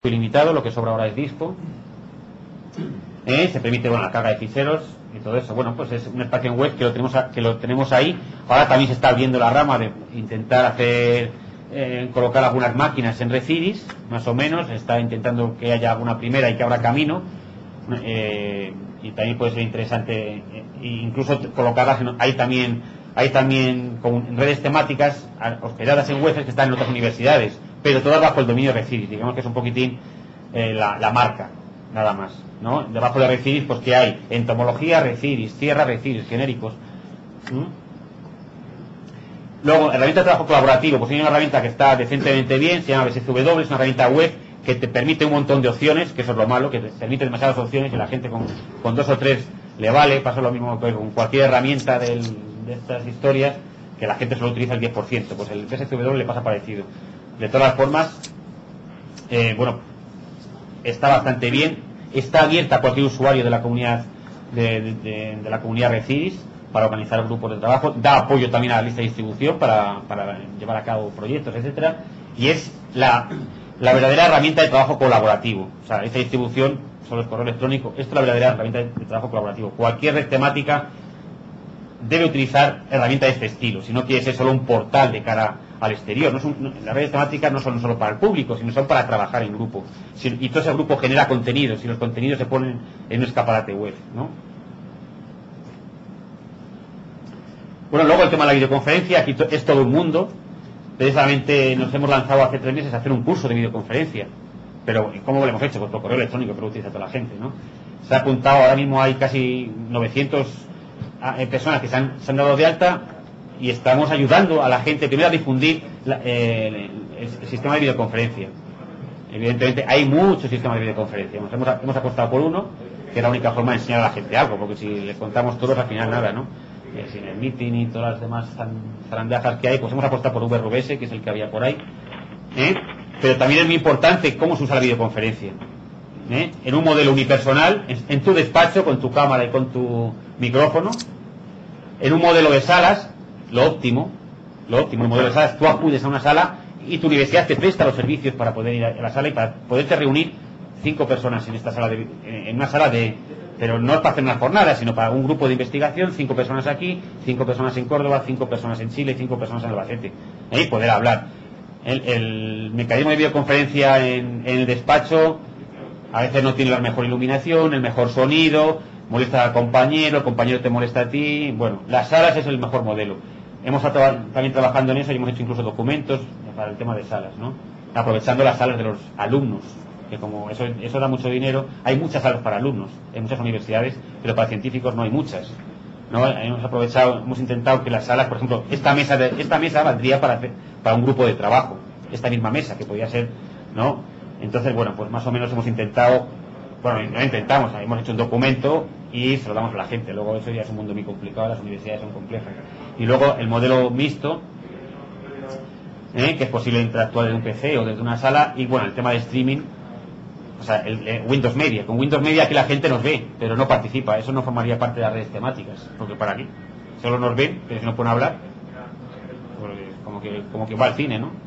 ilimitado, lo que sobra ahora es disco. Se permite, bueno, la carga de ficheros y todo eso. Bueno, pues es un espacio en web que lo tenemos ahí. Ahora también se está abriendo la rama de intentar hacer colocar algunas máquinas en Redis, más o menos. Se está intentando que haya alguna primera y que abra camino. Y también puede ser interesante incluso colocarlas hay también con redes temáticas hospedadas en webs que están en otras universidades, pero todas bajo el dominio de Redis. Digamos que es un poquitín la marca, nada más, ¿no? Debajo de Redis, pues que hay entomología Redis, tierra Redis, genéricos. Luego, herramienta de trabajo colaborativo, pues hay una herramienta que está decentemente bien, se llama BSCW, es una herramienta web que te permite un montón de opciones, que eso es lo malo, que te permite demasiadas opciones y la gente con 2 o 3 le vale. Pasa lo mismo que con cualquier herramienta de estas historias, que la gente solo utiliza el 10%, pues el BSCW le pasa parecido. De todas formas, bueno, está bastante bien, está abierta a cualquier usuario de la comunidad de la comunidad Redis para organizar grupos de trabajo, da apoyo también a la lista de distribución para llevar a cabo proyectos, etcétera, y es la verdadera herramienta de trabajo colaborativo. O sea, esta distribución sobre el correo electrónico, esto es la verdadera herramienta de trabajo colaborativo. Cualquier red temática debe utilizar herramientas de este estilo, si no quiere ser solo un portal de cara al exterior. Las redes temáticas no son solo para el público, sino son para trabajar en grupo. Y todo ese grupo genera contenidos, y los contenidos se ponen en un escaparate web, ¿no? Bueno, luego el tema de la videoconferencia, aquí es todo un mundo. Precisamente nos hemos lanzado hace 3 meses a hacer un curso de videoconferencia. Pero ¿cómo lo hemos hecho? Pues por correo electrónico, que lo utiliza toda la gente, ¿no? Se ha apuntado, ahora mismo hay casi 900 personas que se han dado de alta, y estamos ayudando a la gente primero a difundir el sistema de videoconferencia. Evidentemente hay muchos sistemas de videoconferencia. Hemos apostado por uno, que es la única forma de enseñar a la gente algo, porque si le contamos todos al final nada, ¿no? Sin el meeting y todas las demás zarandejas que hay, pues hemos apostado por VRVS, que es el que había por ahí. Pero también es muy importante cómo se usa la videoconferencia. En un modelo unipersonal, en tu despacho, con tu cámara y con tu micrófono. En un modelo de salas, lo óptimo, el modelo de salas, tú acudes a una sala y tu universidad te presta los servicios para poder ir a la sala y para poderte reunir 5 personas en esta sala en una sala pero no es para hacer una jornada, sino para un grupo de investigación, 5 personas aquí, 5 personas en Córdoba, 5 personas en Chile, 5 personas en Albacete, y poder hablar. El mecanismo de videoconferencia en el despacho a veces no tiene la mejor iluminación, el mejor sonido, molesta al compañero, el compañero te molesta a ti. Bueno, las salas es el mejor modelo. Hemos estado también trabajando en eso y hemos hecho incluso documentos para el tema de salas, ¿no? Aprovechando las salas de los alumnos, que como eso da mucho dinero. Hay muchas salas para alumnos en muchas universidades, pero para científicos no hay muchas, ¿no? Hemos intentado que las salas, por ejemplo, esta mesa valdría para un grupo de trabajo, esta misma mesa, que podría ser, ¿no? Entonces, bueno, pues más o menos hemos intentado, hemos hecho un documento y se lo damos a la gente. Luego eso ya es un mundo muy complicado, las universidades son complejas. Y luego el modelo mixto, que es posible interactuar desde un PC o desde una sala, y bueno, el tema de streaming, o sea, el Windows Media. Con Windows Media aquí la gente nos ve, pero no participa. Eso no formaría parte de las redes temáticas, porque para aquí solo nos ven, pero si no pueden hablar, como que va al cine, ¿no?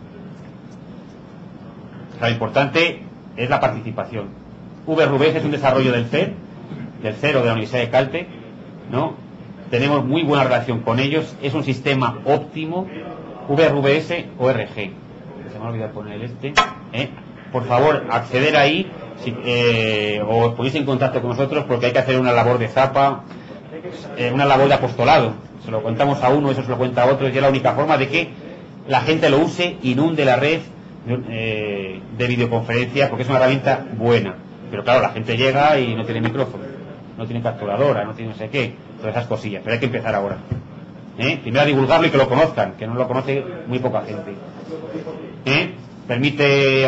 O sea, lo importante es la participación. VRVS es un desarrollo del CER o de la Universidad de Caltech, ¿no? Tenemos muy buena relación con ellos. Es un sistema óptimo. VRVS ORG. Se me ha olvidado poner Por favor, acceder ahí, o os ponéis en contacto con nosotros, porque hay que hacer una labor de zapa, una labor de apostolado. Se lo contamos a uno, eso se lo cuenta a otro, y es la única forma de que la gente lo use, inunde la red de videoconferencia, porque es una herramienta buena. Pero claro, la gente llega y no tiene micrófono, no tiene capturadora, no tiene no sé qué, todas esas cosillas. Pero hay que empezar ahora. Primero a divulgarlo y que lo conozcan, que no lo conoce muy poca gente. Permite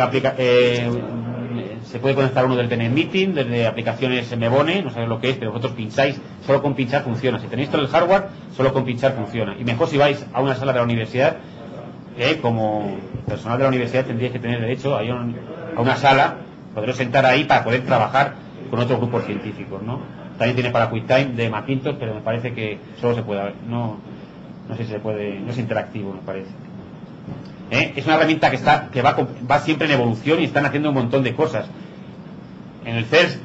se puede conectar uno del TNet Meeting, desde aplicaciones Mebone, no sabéis lo que es, pero vosotros pincháis, solo con pinchar funciona. Si tenéis todo el hardware, solo con pinchar funciona. Y mejor si vais a una sala de la universidad, como personal de la universidad tendríais que tener derecho a una sala, poderos sentar ahí para poder trabajar con otros grupos científicos, ¿no? También tiene para QuickTime de Macintosh, pero me parece que solo se puede, no sé si se puede, no es interactivo, me parece. Es una herramienta que va siempre en evolución y están haciendo un montón de cosas. En el CERS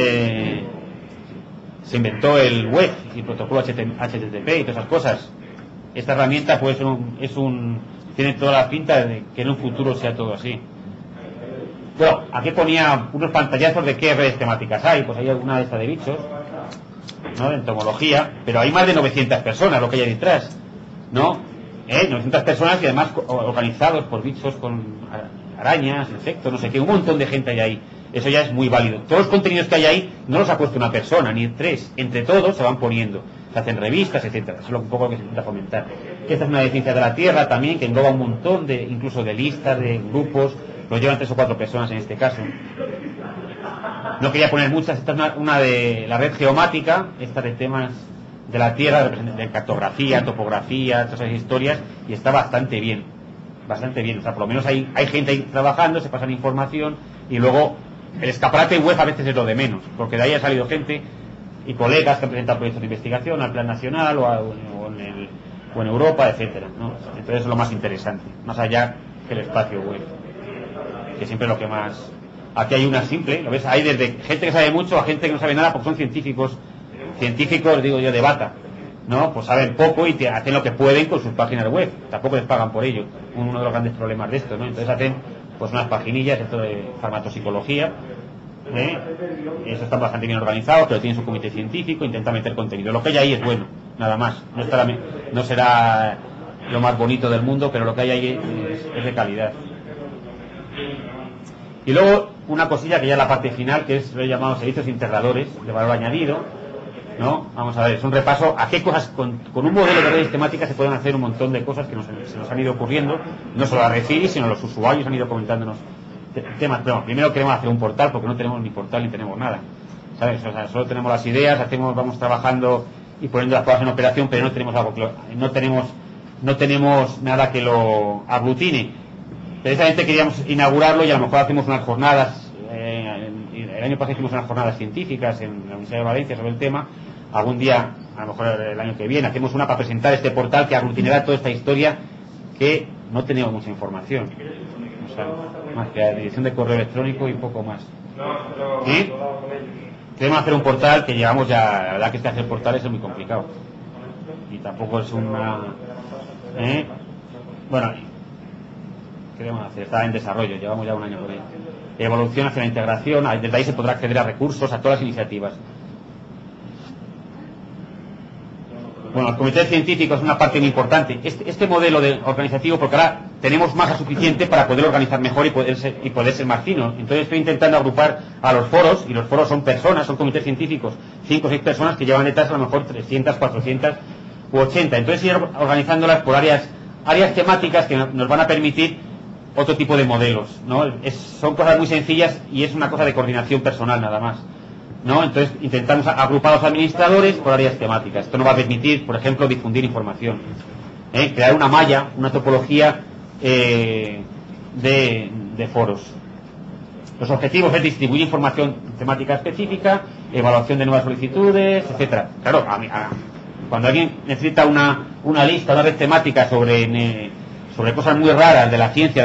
se inventó el web y el protocolo HTTP y todas esas cosas. Esta herramienta pues tiene toda la pinta de que en un futuro sea todo así. Bueno, aquí ponía unos pantallazos de qué redes temáticas hay. Pues hay alguna de estas de bichos, ¿no? De entomología, pero hay más de 900 personas lo que hay detrás, ¿no? 900 personas y además organizados por bichos con arañas, insectos, no sé qué, un montón de gente hay ahí. Eso ya es muy válido. Todos los contenidos que hay ahí no los ha puesto una persona, ni tres. Entre todos se van poniendo. Se hacen revistas, etcétera. Eso es un poco lo que se intenta fomentar. Esta es una de ciencia de la Tierra también, que engloba un montón incluso de listas, de grupos. Lo llevan 3 o 4 personas en este caso. No quería poner muchas. Esta es una de la red geomática, esta de temas de la Tierra, de cartografía, topografía, todas esas historias, y está bastante bien. Bastante bien. O sea, por lo menos hay gente ahí trabajando, se pasan información, y luego el escaparate web a veces es lo de menos, porque de ahí ha salido gente y colegas que han presentado proyectos de investigación al plan nacional o en Europa, etcétera, ¿no? Entonces eso es lo más interesante, más allá que el espacio web, que siempre es lo que más. Aquí hay una simple, lo ves, hay desde gente que sabe mucho a gente que no sabe nada porque son científicos, digo yo, de bata, ¿no? Pues saben poco y hacen lo que pueden con sus páginas web, tampoco les pagan por ello, uno de los grandes problemas de esto, ¿no? Entonces hacen pues unas paginillas, esto de farmacopsicología, eso están bastante bien organizados, pero tienen su comité científico, intentan meter contenido. Lo que hay ahí es bueno, nada más. No será lo más bonito del mundo, pero lo que hay ahí es de calidad. Y luego una cosilla que ya es la parte final, que es lo he llamado servicios integradores de valor añadido, ¿no? Vamos a ver, es un repaso a qué cosas con un modelo de redes temáticas se pueden hacer un montón de cosas que se nos han ido ocurriendo, no solo a Refiri, sino los usuarios han ido comentándonos temas. Pero primero queremos hacer un portal porque no tenemos ni portal ni tenemos nada, ¿sabes? O sea, solo tenemos las ideas, vamos trabajando y poniendo las cosas en operación, pero no tenemos algo no tenemos nada que lo aglutine. Precisamente queríamos inaugurarlo y a lo mejor hacemos unas jornadas. El año pasado hicimos unas jornadas científicas en la Universidad de Valencia sobre el tema. Algún día, a lo mejor el año que viene, hacemos una para presentar este portal que aglutinará toda esta historia que no tenemos mucha información. O sea, más que la dirección de correo electrónico y poco más. ¿Sí? Queremos hacer un portal que llevamos ya, la verdad que hacer portales es muy complicado. Y tampoco es una... Bueno, queremos hacer, está en desarrollo, llevamos ya un año con ello. Evolución hacia la integración, desde ahí se podrá acceder a recursos, a todas las iniciativas. Bueno, el comité científico es una parte muy importante. Este modelo organizativo, porque ahora tenemos masa suficiente para poder organizar mejor y poder ser más fino. Entonces estoy intentando agrupar a los foros, y los foros son personas, son comités científicos, 5 o 6 personas que llevan detrás a lo mejor 300, 400 u 80. Entonces ir organizándolas por áreas temáticas que nos van a permitir otro tipo de modelos, ¿no? Son cosas muy sencillas y es una cosa de coordinación personal nada más, ¿no? Entonces intentamos agrupar a los administradores por áreas temáticas. Esto nos va a permitir, por ejemplo, difundir información, crear una malla, una topología de foros. Los objetivos es distribuir información temática específica, evaluación de nuevas solicitudes, etcétera. Claro, cuando alguien necesita una lista, una red temática sobre cosas muy raras de la ciencia,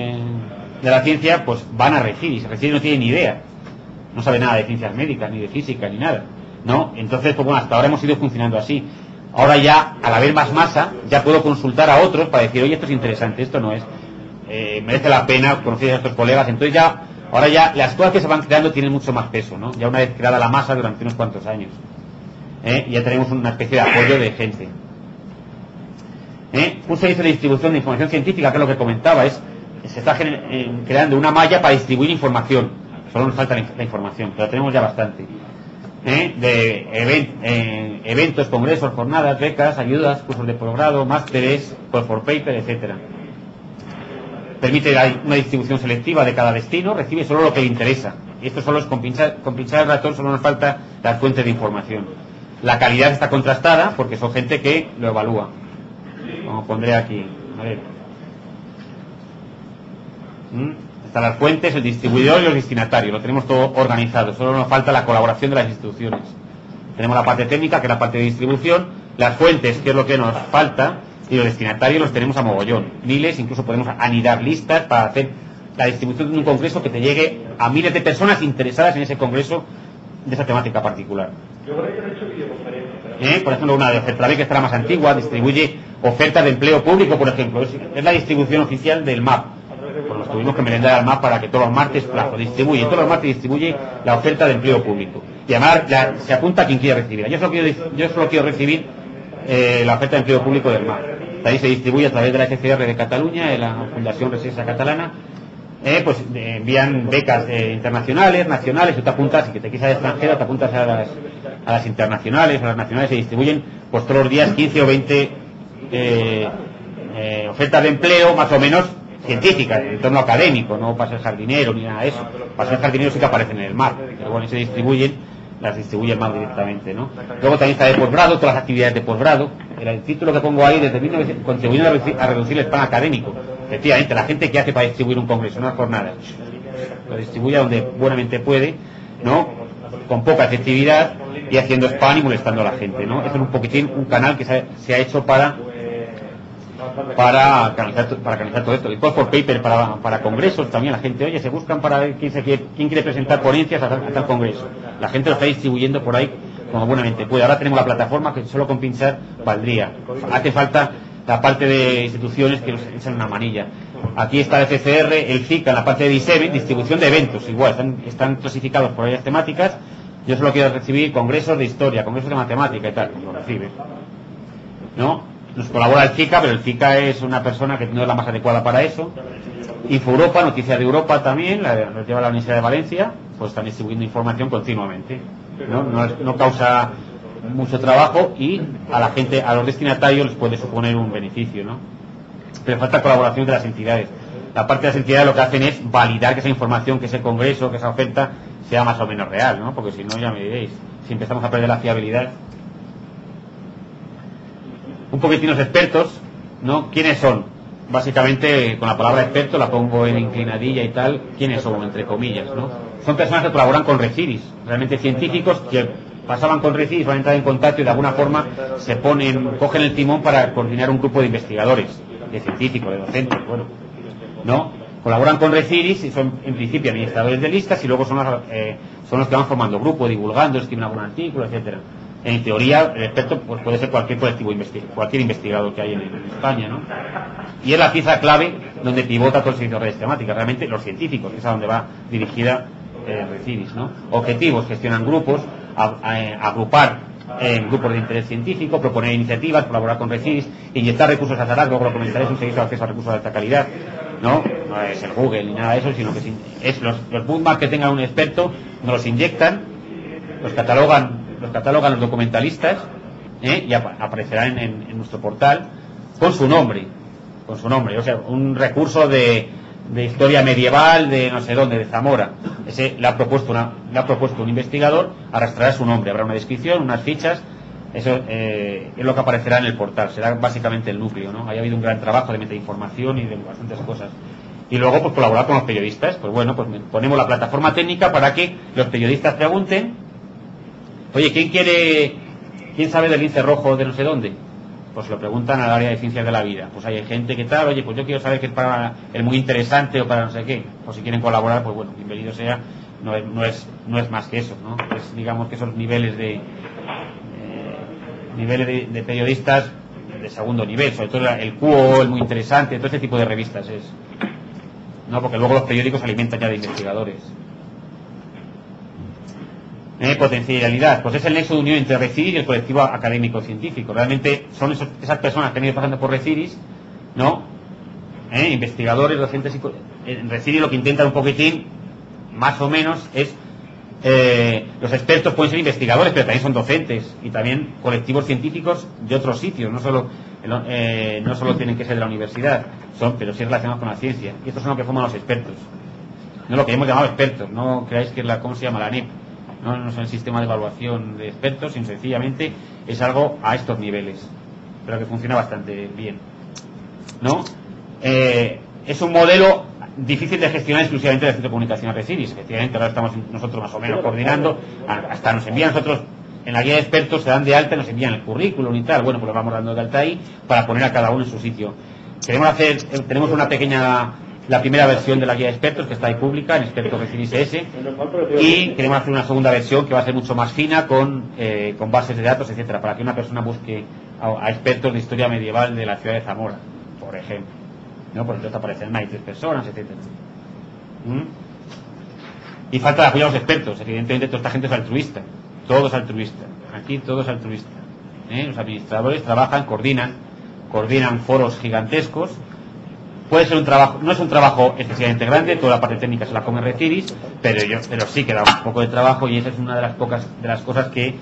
pues van a Refiri. Refiri no tiene ni idea, no sabe nada de ciencias médicas, ni de física, ni nada, ¿no? Entonces, pues bueno, hasta ahora hemos ido funcionando así. Ahora ya, al haber más masa, ya puedo consultar a otros para decir, oye, esto es interesante, esto no es, merece la pena conocer a estos colegas. Entonces ahora ya las cosas que se van creando tienen mucho más peso, ¿no? Ya una vez creada la masa durante unos cuantos años, ya tenemos una especie de apoyo de gente. Un servicio de distribución de información científica, que es lo que comentaba, se está creando una malla para distribuir información. Solo nos falta la información, pero tenemos ya bastante. Eventos, congresos, jornadas, becas, ayudas, cursos de posgrado, másteres, call for paper, etcétera. Permite una distribución selectiva de cada destino, recibe solo lo que le interesa. Y esto solo es con pinchar el ratón, solo nos falta las fuentes de información. La calidad está contrastada porque son gente que lo evalúa. Como pondré aquí, a ver. Están las fuentes, el distribuidor y los destinatarios. Lo tenemos todo organizado. Solo nos falta la colaboración de las instituciones. Tenemos la parte técnica, que es la parte de distribución. Las fuentes, que es lo que nos falta, y los destinatarios los tenemos a mogollón, miles, incluso podemos anidar listas para hacer la distribución de un congreso que te llegue a miles de personas interesadas en ese congreso de esa temática particular. Por ejemplo, una de Ofertrabe, que está la más antigua, distribuye ofertas de empleo público, por ejemplo, es la distribución oficial del MAP. Pues nos tuvimos que merendar al MAP para que todos los martes plazo distribuye, todos los martes distribuye la oferta de empleo público. Y además se apunta a quien quiera recibirla. Yo solo quiero recibir la oferta de empleo público del MAP. Ahí se distribuye a través de la FCR de Cataluña, de la Fundación Residencia Catalana. Pues envían becas internacionales, nacionales, tú te apuntas, si te quieres al extranjero, te apuntas a las internacionales, a las nacionales, se distribuyen pues todos los días 15 o 20 ofertas de empleo, más o menos científicas, en entorno académico, no para ser jardinero ni nada de eso. Para ser jardinero sí que aparecen en el MAP, pero bueno, se las distribuye el MAP directamente, ¿no? Luego también está de posgrado, todas las actividades de posgrado. El título que pongo ahí, desde 1900, contribuyendo a reducir el spam académico. Efectivamente, la gente que hace para distribuir un congreso, unas jornadas, lo distribuye donde buenamente puede, ¿no? Con poca efectividad y haciendo spam y molestando a la gente, ¿no? Es un poquitín un canal que se ha hecho para canalizar todo esto. Después por paper para congresos también la gente, oye, se buscan para ver quién quiere presentar ponencias a tal congreso. La gente lo está distribuyendo por ahí como buenamente puede. Ahora tenemos la plataforma que solo con pinchar valdría. Hace falta la parte de instituciones que nos echan una manilla. Aquí está el FCR, el CICA, en la parte de distribución de eventos, igual, están clasificados por áreas temáticas. Yo solo quiero recibir congresos de historia, congresos de matemática y tal, pues lo recibe, ¿no? Nos colabora el CICA, pero el CICA es una persona que no es la más adecuada para eso. InfoEuropa, Noticias de Europa también, nos lleva la Universidad de Valencia, pues están distribuyendo información continuamente, ¿no? No causa mucho trabajo y a la gente, a los destinatarios les puede suponer un beneficio, ¿no? Pero falta colaboración de las entidades. La parte de las entidades lo que hacen es validar que esa información, que ese congreso, que esa oferta sea más o menos real, ¿no? Porque si no, ya me diréis, si empezamos a perder la fiabilidad. Un poquitín los expertos, ¿no? ¿Quiénes son? Básicamente, con la palabra experto la pongo en inclinadilla y tal. ¿Quiénes son? Entre comillas, ¿no? Son personas que colaboran con Reciris, realmente científicos que pasaban con Reciris, van a entrar en contacto y de alguna forma cogen el timón para coordinar un grupo de investigadores, de científicos, de docentes, bueno, ¿no? Colaboran con Reciris y son en principio administradores de listas y luego son los que van formando grupo, divulgando, escriben algún artículo, etcétera. En teoría, el experto pues, puede ser cualquier colectivo cualquier investigador que hay en España, ¿no? Y es la pieza clave donde pivota todo el servicio de redes temáticas, realmente los científicos, que es a donde va dirigida Reciris, ¿no? Objetivos, gestionan grupos, agrupar en grupos de interés científico, proponer iniciativas, colaborar con Reciris, inyectar recursos a Zarat, luego lo comentaré, es un servicio de acceso a recursos de alta calidad, ¿no? No es el Google ni nada de eso, sino que es los bookmarks que tengan un experto, nos los inyectan, los catalogan los documentalistas, y aparecerán en nuestro portal con su nombre, o sea, un recurso de historia medieval de no sé dónde, de Zamora. Ese le ha propuesto un investigador, arrastrará su nombre, habrá una descripción, unas fichas. Eso es lo que aparecerá en el portal, será básicamente el núcleo, ¿no? Haya habido un gran trabajo de metainformación y de bastantes cosas. Y luego pues colaborar con los periodistas, pues bueno, pues ponemos la plataforma técnica para que los periodistas pregunten, oye, ¿quién sabe del lince rojo de no sé dónde? Pues lo preguntan al área de ciencias de la vida. Pues hay gente que tal, oye, pues yo quiero saber qué es para el muy interesante o para no sé qué. Pues si quieren colaborar, pues bueno, bienvenido sea. No es más que eso, ¿no? Es, digamos que esos niveles de periodistas de segundo nivel, sobre todo el QO, el muy interesante, todo ese tipo de revistas es, ¿no? Porque luego los periódicos se alimentan ya de investigadores. Potencialidad, pues es el nexo de unión entre Reciris y el colectivo académico-científico. Realmente son esas personas que han ido pasando por Reciris, ¿no? Investigadores, docentes en Reciris lo que intentan un poquitín, más o menos, es los expertos pueden ser investigadores, pero también son docentes y también colectivos científicos de otros sitios, no solo tienen que ser de la universidad, pero sí relacionados con la ciencia. Y estos son los que forman los expertos. No lo que hemos llamado expertos, no creáis que es ¿cómo se llama? La NEP. No es el sistema de evaluación de expertos, sino sencillamente es algo a estos niveles, pero que funciona bastante bien, ¿no? Es un modelo difícil de gestionar exclusivamente del Centro de Comunicación Reciris. Efectivamente, ahora estamos nosotros más o menos coordinando, hasta nos envían nosotros en la guía de expertos se dan de alta y nos envían el currículum y tal. Bueno, pues lo vamos dando de alta ahí para poner a cada uno en su sitio. Tenemos una pequeña, la primera versión de la guía de expertos que está ahí pública en Expertos Reciris ES, y queremos hacer una segunda versión que va a ser mucho más fina con bases de datos, etcétera, para que una persona busque a expertos de historia medieval de la ciudad de Zamora, por ejemplo, ¿no? Por entonces aparecen más de 3 personas, etcétera. Y falta de apoyo a los expertos. Evidentemente toda esta gente es altruista, todo es altruista, aquí todo es altruista, los administradores trabajan, coordinan foros gigantescos. Puede ser un trabajo, no es un trabajo excesivamente grande, toda la parte técnica se la come Reciris, pero sí que da un poco de trabajo, y esa es una de las cosas que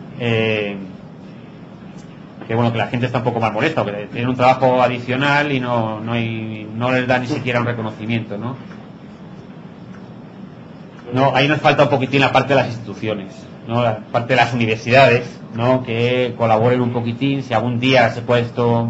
bueno, que la gente está un poco más molesta, porque tienen un trabajo adicional y no les da ni siquiera un reconocimiento, ¿no? Ahí nos falta un poquitín la parte de las instituciones, ¿no? La parte de las universidades, ¿no? Que colaboren un poquitín, si algún día se puede esto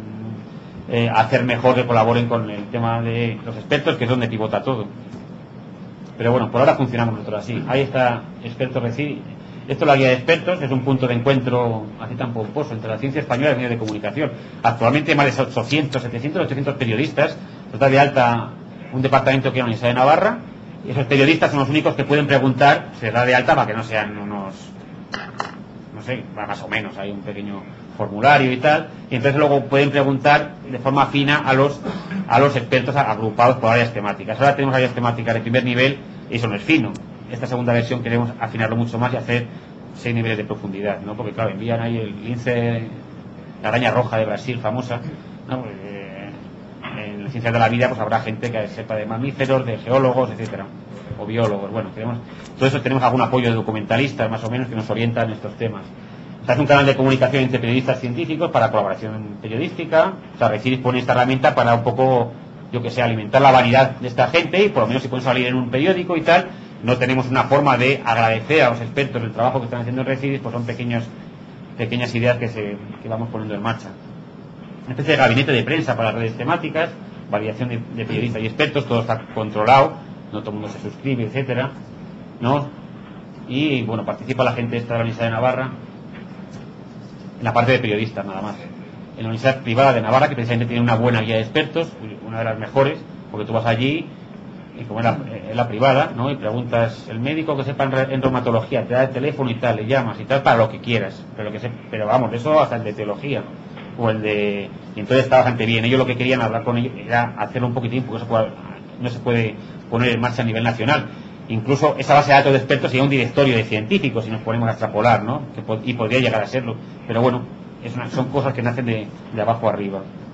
hacer mejor, que colaboren con el tema de los expertos, que es donde pivota todo. Pero bueno, por ahora funcionamos nosotros así. Ahí está Expertos Reciris. Esto es la guía de expertos, es un punto de encuentro así tan pomposo entre la ciencia española y los medios de comunicación. Actualmente más de 800 periodistas. Está de alta un departamento que es la Universidad de Navarra, y esos periodistas son los únicos que pueden preguntar. Se da de alta para que no sean unos, no sé, más o menos, hay un pequeño formulario y tal, y entonces luego pueden preguntar de forma fina a los expertos agrupados por áreas temáticas. Ahora tenemos áreas temáticas de primer nivel, y eso no es fino. Esta segunda versión queremos afinarlo mucho más y hacer 6 niveles de profundidad, ¿no? Porque claro, envían ahí el lince, la araña roja de Brasil, famosa, ¿no? En la ciencia de la vida pues habrá gente que sepa de mamíferos, de geólogos, etcétera, o biólogos. Bueno, todo eso tenemos algún apoyo de documentalistas más o menos que nos orientan en estos temas. Se hace un canal de comunicación entre periodistas científicos para colaboración periodística. O sea, Reciris pone esta herramienta para un poco, yo que sé, alimentar la vanidad de esta gente, y por lo menos si pueden salir en un periódico y tal. No tenemos una forma de agradecer a los expertos el trabajo que están haciendo en Reciris, pues son pequeñas ideas que vamos poniendo en marcha. Una especie de gabinete de prensa para redes temáticas, validación de periodistas y expertos, todo está controlado, no todo el mundo se suscribe, etcétera, ¿no? Y bueno, participa la gente esta de la Universidad de Navarra en la parte de periodistas nada más. En la Universidad Privada de Navarra, que precisamente tiene una buena guía de expertos, una de las mejores, porque tú vas allí, y como es la privada, ¿no? Y preguntas, el médico que sepa en reumatología, te da el teléfono y tal, le llamas y tal, para lo que quieras, pero vamos, eso hasta el de teología, o el de... Y entonces está bastante bien. Ellos lo que querían hablar con ellos era hacerlo un poquitín, porque no se puede poner en marcha a nivel nacional. Incluso esa base de datos de expertos sería un directorio de científicos, si nos ponemos a extrapolar, ¿no? Y podría llegar a serlo, pero bueno, son cosas que nacen de abajo arriba.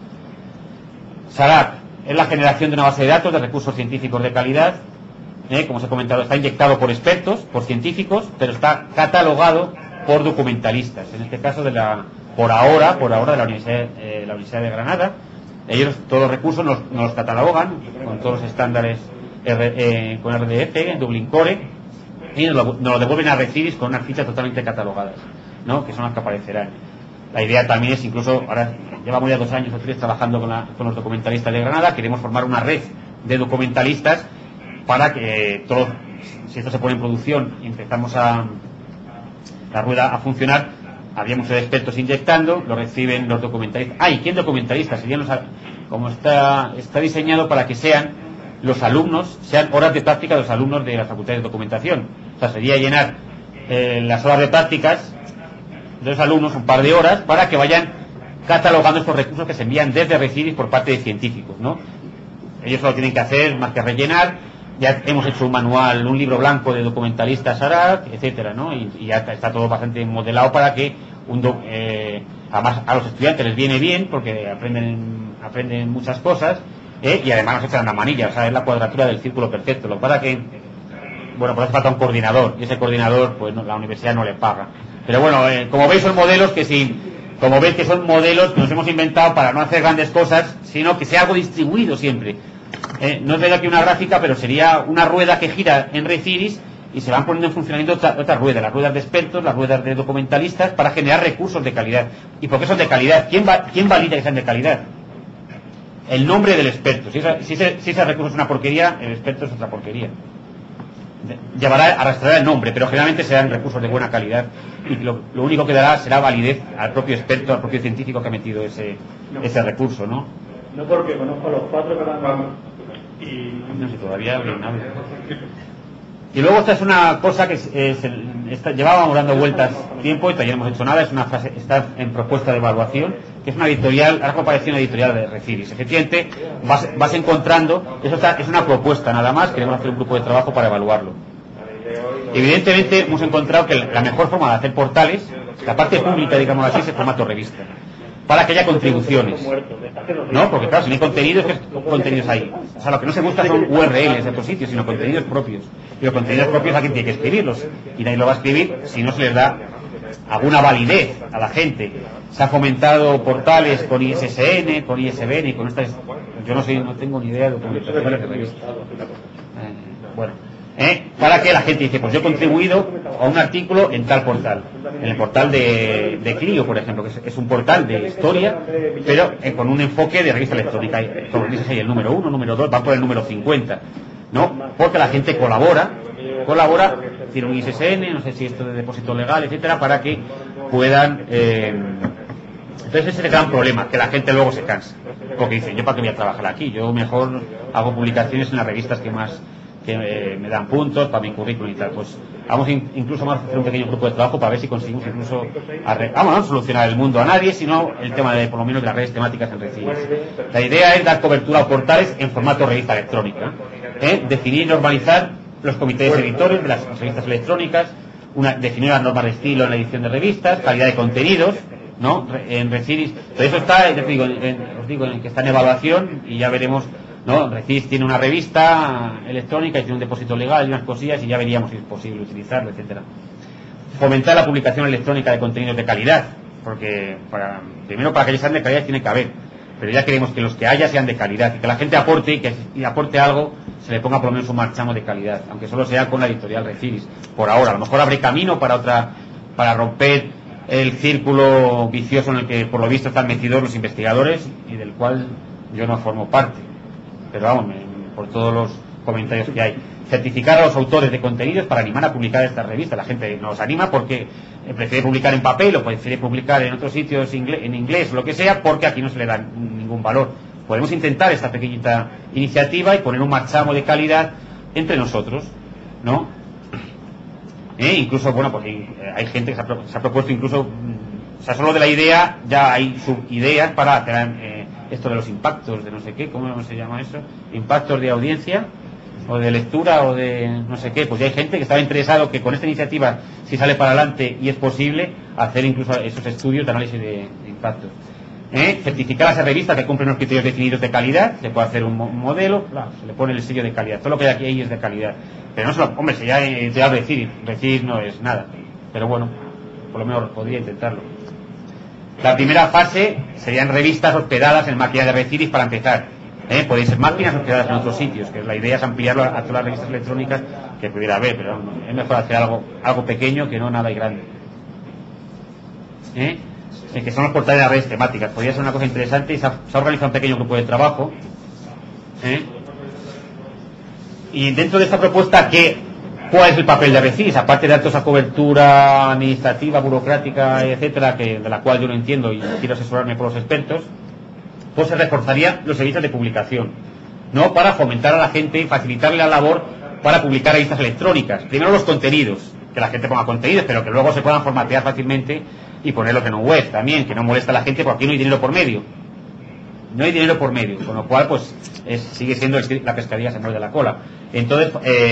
SARAC es la generación de una base de datos de recursos científicos de calidad. Como os he comentado, está inyectado por expertos, por científicos, pero está catalogado por documentalistas. En este caso, por ahora de la Universidad de Granada. Ellos todos los recursos nos los catalogan con todos los estándares con RDF, en Dublin Core, y nos lo devuelven a Reciris con unas fichas totalmente catalogadas, ¿no? Que son las que aparecerán. La idea también es, incluso, ahora llevamos ya 2 años o 3 trabajando con los documentalistas de Granada. Queremos formar una red de documentalistas para que todos, si esto se pone en producción y empezamos la rueda a funcionar, había muchos expertos inyectando, lo reciben los documentalistas. ¿Y quién documentalista? Como está diseñado para que sean los alumnos, sean horas de práctica de los alumnos de las facultades de documentación. O sea, sería llenar las horas de prácticas de los alumnos, un par de horas, para que vayan catalogando estos recursos que se envían desde Reciris por parte de científicos, ¿no? Ellos solo tienen que hacer más que rellenar. Ya hemos hecho un manual, un libro blanco de documentalistas SARAC, etcétera, ¿no? Y ya está todo bastante modelado para que además a los estudiantes les viene bien, porque aprenden muchas cosas, y además nos echan una manilla. O sea, es la cuadratura del círculo perfecto. Lo para que, bueno, pues hace falta un coordinador, y ese coordinador, pues la universidad no le paga. Pero bueno, como veis, son modelos que son modelos que nos hemos inventado para no hacer grandes cosas, sino que sea algo distribuido siempre. No es verdad que una gráfica, pero sería una rueda que gira en Reciris y se van poniendo en funcionamiento otras ruedas, las ruedas de expertos, las ruedas de documentalistas, para generar recursos de calidad. ¿Y por qué son de calidad? ¿Quién valida que sean de calidad? El nombre del experto. Si ese recurso es una porquería, el experto es otra porquería. arrastrará el nombre, pero generalmente serán recursos de buena calidad y lo único que dará será validez al propio experto, al propio científico que ha metido ese recurso, ¿no? No, porque conozco a los 4 que van y no sé, todavía no. Y luego esta es una cosa que llevábamos dando vueltas tiempo y todavía no hemos hecho nada. Es una fase, está en propuesta de evaluación, que es una editorial, ahora parece una editorial de Reciris. Efectivamente vas encontrando, es una propuesta nada más, queremos hacer un grupo de trabajo para evaluarlo. Evidentemente hemos encontrado que la mejor forma de hacer portales, la parte pública, digamos así, es el formato revista, para que haya contribuciones, ¿no? Porque claro, si no hay contenidos, ¿qué contenidos hay? O sea, lo que no se busca son URLs de otros sitios, sino contenidos propios. Y los contenidos propios alguien tiene que escribirlos, y nadie lo va a escribir si no se les da alguna validez a la gente. Se han fomentado portales con ISSN, con ISBN y con estas... Yo no tengo ni idea de documentaciones de revistas. Para que la gente dice, pues yo he contribuido a un artículo en tal portal, en el portal de Clio, por ejemplo, que es un portal de historia, pero con un enfoque de revista electrónica. Como dices ahí, el número 1, número 2, va por el número 50, ¿no? Porque la gente colabora, tiene un ISSN, no sé si esto de depósito legal, etcétera, para que puedan... Entonces ese es el gran problema, que la gente luego se cansa, porque dice, yo para qué voy a trabajar aquí, yo mejor hago publicaciones en las revistas que me dan puntos para mi currículum y tal. Pues vamos a hacer un pequeño grupo de trabajo para ver si conseguimos incluso no solucionar el mundo a nadie, sino el tema de por lo menos de las redes temáticas en Reciris. La idea es dar cobertura a portales en formato revista electrónica, definir y normalizar los comités editores de las revistas electrónicas, definir las normas de estilo en la edición de revistas, calidad de contenidos, ¿no? En Reciris, todo eso está, os digo, que está en evaluación y ya veremos, ¿no? Reciris tiene una revista electrónica y tiene un depósito legal y unas cosillas y ya veríamos si es posible utilizarlo, etcétera. Fomentar la publicación electrónica de contenidos de calidad, porque primero para que sean de calidad tiene que haber, pero ya queremos que los que haya sean de calidad y que la gente aporte y aporte algo, se le ponga por lo menos un marchamo de calidad, aunque solo sea con la editorial Reciris, por ahora. A lo mejor abre camino para romper el círculo vicioso en el que por lo visto están metidos los investigadores y del cual yo no formo parte, pero vamos, por todos los comentarios que hay. Certificar a los autores de contenidos para animar a publicar estas revistas. La gente nos anima porque prefiere publicar en papel o prefiere publicar en otros sitios en inglés o lo que sea, porque aquí no se le da ningún valor. Podemos intentar esta pequeñita iniciativa y poner un marchamo de calidad entre nosotros, ¿no? Incluso, bueno, porque hay gente que se ha propuesto incluso, o sea, solo de la idea ya hay subideas para hacer esto de los impactos de no sé qué, ¿cómo se llama eso? Impactos de audiencia o de lectura o de no sé qué. Pues ya hay gente que estaba interesado que con esta iniciativa, si sale para adelante y es posible, hacer incluso esos estudios de análisis de impactos. Certificar a esa revista que cumplen los criterios definidos de calidad, se puede hacer un modelo, claro, se le pone el sello de calidad, todo lo que hay aquí es de calidad, pero no solo, hombre, si ya Reciris no es nada, pero bueno, por lo menos podría intentarlo. La primera fase serían revistas hospedadas en máquinas de Reciris para empezar, podéis ser máquinas hospedadas en otros sitios, que la idea es ampliarlo a todas las revistas electrónicas que pudiera haber, pero es mejor hacer algo pequeño que no nada grande. Que son los portales de las redes temáticas. Podría ser una cosa interesante y se ha organizado un pequeño grupo de trabajo. Y dentro de esta propuesta, ¿cuál es el papel de Reciris? Aparte de dar toda esa cobertura administrativa, burocrática, etcétera, de la cual yo no entiendo y quiero asesorarme por los expertos, pues se reforzaría los servicios de publicación, ¿no? Para fomentar a la gente y facilitarle la labor para publicar revistas electrónicas. Primero los contenidos, que la gente ponga contenidos, pero que luego se puedan formatear fácilmente y ponerlos en un web también, que no molesta a la gente porque aquí no hay dinero por medio. No hay dinero por medio, con lo cual pues sigue siendo la pescadilla se muerde la cola. Entonces,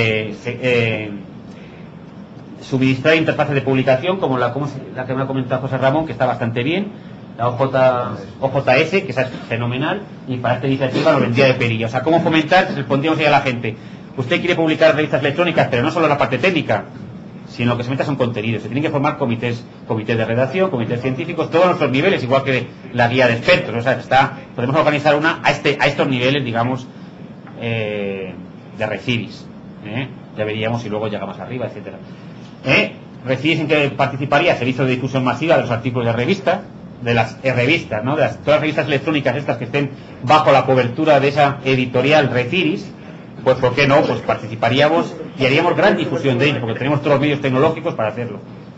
suministrar interfaces de publicación como la que me ha comentado José Ramón, que está bastante bien, la OJS, que esa es fenomenal, y para esta iniciativa lo vendría de perilla. O sea, ¿cómo fomentar? Respondíamos ahí a la gente, usted quiere publicar revistas electrónicas, pero no solo la parte técnica, sino lo que se meta son contenidos. Se tienen que formar comités de redacción, comités científicos, todos nuestros niveles, igual que la guía de expertos. O sea, podemos organizar una a estos niveles, digamos, de Reciris. Ya veríamos si luego llega más arriba, etcétera. Reciris en que participaría servicio de difusión masiva de los artículos de revista, de las revistas, ¿no? Todas las revistas electrónicas estas que estén bajo la cobertura de esa editorial Reciris, pues ¿por qué no? Pues participaríamos y haríamos gran difusión de ello, porque tenemos todos los medios tecnológicos para hacerlo.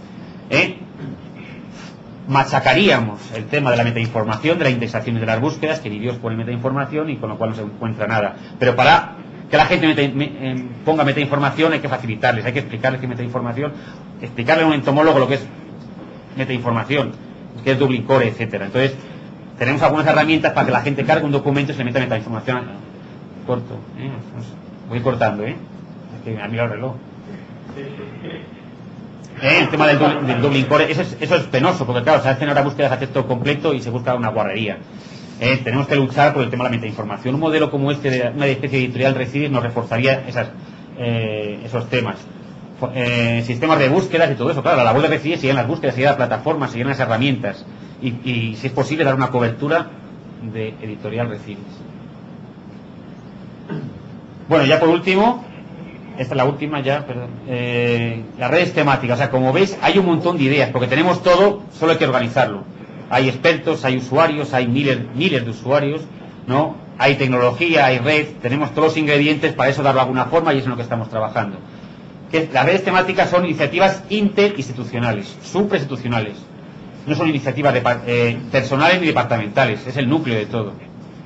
Machacaríamos el tema de la metainformación, de la indexación de las búsquedas, que ni Dios pone metainformación y con lo cual no se encuentra nada. Pero para que la gente ponga metainformación hay que facilitarles, hay que explicarles qué es metainformación, explicarle a un entomólogo lo que es metainformación, que es Dublin Core, etcétera. Entonces, tenemos algunas herramientas para que la gente cargue un documento y se le meta metainformación. Corto, voy cortando, es que ha mirado el reloj. El tema del Dublin Core, eso es penoso, porque claro, se hacen ahora búsquedas a texto completo y se busca una guarrería. Tenemos que luchar por el tema de la metainformación. Un modelo como este de una especie editorial Recidir nos reforzaría esos temas. Sistemas de búsquedas y todo eso, claro, la labor de Recidir sigue en las búsquedas, sigue en las plataformas, sigue en las herramientas y si es posible dar una cobertura de editorial Recidir. Bueno, ya por último, esta es la última ya, perdón. Las redes temáticas, o sea, como veis, hay un montón de ideas, porque tenemos todo, solo hay que organizarlo. Hay expertos, hay usuarios, hay miles de usuarios, ¿no? Hay tecnología, hay red, tenemos todos los ingredientes para eso darlo de alguna forma y eso es en lo que estamos trabajando. Las redes temáticas son iniciativas interinstitucionales, suprainstitucionales. No son iniciativas personales ni departamentales, es el núcleo de todo.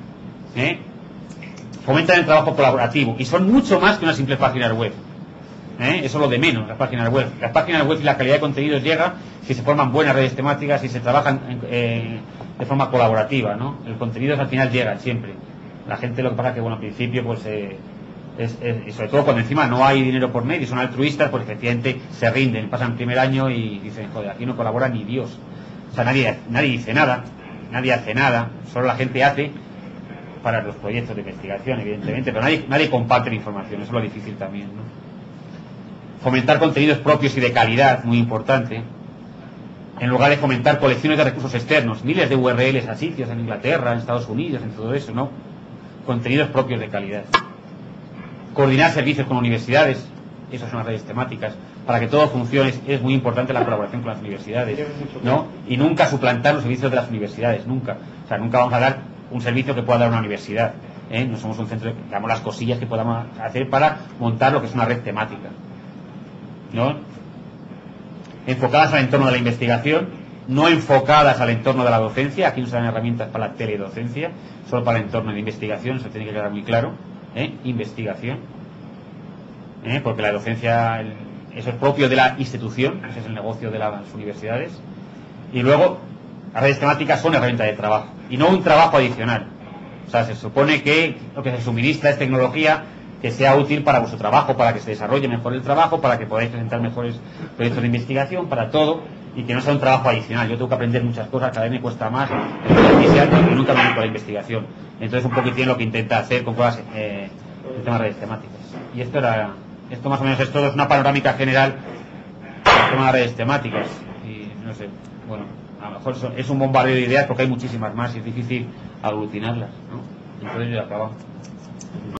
Fomentan el trabajo colaborativo y son mucho más que una simple página web. Eso es lo de menos, las páginas web. Las páginas web y la calidad de contenidos llega si se forman buenas redes temáticas, si se trabajan de forma colaborativa, ¿no? El contenido al final llega siempre. La gente lo que pasa que, bueno, al principio, pues, y sobre todo cuando encima no hay dinero por medio, son altruistas, pues efectivamente se rinden, pasan el primer año y dicen, joder, aquí no colabora ni Dios. O sea, nadie dice nada, nadie hace nada, solo la gente hace para los proyectos de investigación, evidentemente, pero nadie comparte la información, eso es lo difícil también, ¿no? Fomentar contenidos propios y de calidad, muy importante, en lugar de fomentar colecciones de recursos externos, miles de URLs a sitios en Inglaterra, en Estados Unidos, en todo eso, ¿no? Contenidos propios de calidad. Coordinar servicios con universidades, esas son las redes temáticas, para que todo funcione es muy importante la colaboración con las universidades, ¿no? Y nunca suplantar los servicios de las universidades, nunca. O sea, nunca vamos a dar un servicio que pueda dar una universidad, no somos un centro, damos las cosillas que podamos hacer para montar lo que es una red temática, ¿no? Enfocadas al entorno de la investigación, no enfocadas al entorno de la docencia. Aquí no se dan herramientas para la teledocencia, solo para el entorno de investigación, eso tiene que quedar muy claro. Investigación, porque la docencia, eso es propio de la institución, ese es el negocio de las universidades. Y luego, las redes temáticas son herramientas de trabajo y no un trabajo adicional. O sea, se supone que lo que se suministra es tecnología que sea útil para vuestro trabajo, para que se desarrolle mejor el trabajo, para que podáis presentar mejores proyectos de investigación, para todo, y que no sea un trabajo adicional. Yo tengo que aprender muchas cosas, cada vez me cuesta más, y nunca me dedico a la investigación. Entonces un poquitín lo que intenta hacer con cosas, el tema de redes temáticas. Y esto más o menos es todo, es una panorámica general del tema de redes temáticas. Y no sé, bueno, a lo mejor es un bombardeo de ideas porque hay muchísimas más y es difícil aglutinarlas, ¿no? Entonces yo ya acabamos.